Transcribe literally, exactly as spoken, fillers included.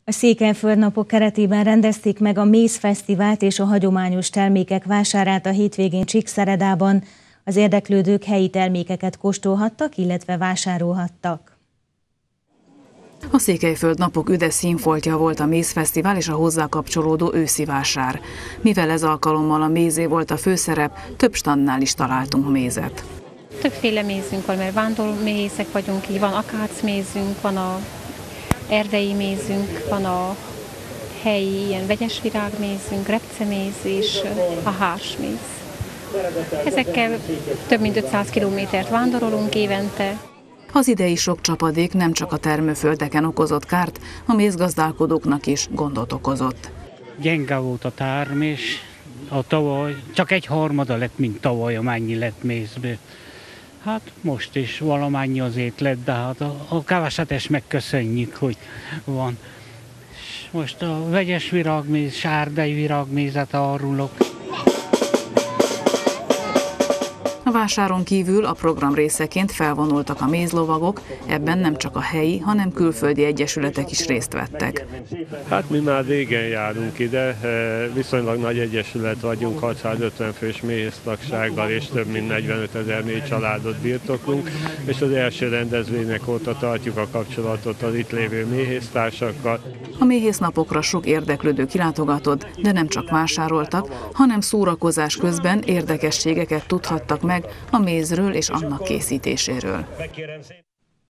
A Székelyföld napok keretében rendezték meg a mézfesztivált és a hagyományos termékek vásárát a hétvégén Csíkszeredában. Az érdeklődők helyi termékeket kóstolhattak, illetve vásárolhattak. A Székelyföld napok üde színfoltja volt a mézfesztivál és a hozzá kapcsolódó őszi vásár. Mivel ez alkalommal a mézé volt a főszerep, több standnál is találtunk mézet. Többféle mézünk van, mert vándorméhészek vagyunk, így van akácmézünk, van a erdei mézünk, van a helyi ilyen vegyes virágmézünk, repceméz és a hársméz. Ezekkel több mint ötszáz kilométert vándorolunk évente. Az idei sok csapadék nem csak a termőföldeken okozott kárt, a mézgazdálkodóknak is gondot okozott. Gyenge volt a termés, a tavaly csak egy harmada lett, mint tavaly, amennyi lett mézből. Hát most is valamennyi azért lett, de hát a, a kevesetes megköszönjük, hogy van. És most a vegyes virágméz, sárdai virágmézet árulok. A vásáron kívül a program részeként felvonultak a mézlovagok, ebben nem csak a helyi, hanem külföldi egyesületek is részt vettek. Hát mi már régen járunk ide, viszonylag nagy egyesület vagyunk, hatszázötven fős méhésztagsággal és több mint negyvenöt ezer mély családot birtoklunk, és az első rendezvények óta tartjuk a kapcsolatot az itt lévő méhésztársakkal. A méhésznapokra sok érdeklődő kilátogatott, de nem csak vásároltak, hanem szórakozás közben érdekességeket tudhattak meg a mézről és annak készítéséről.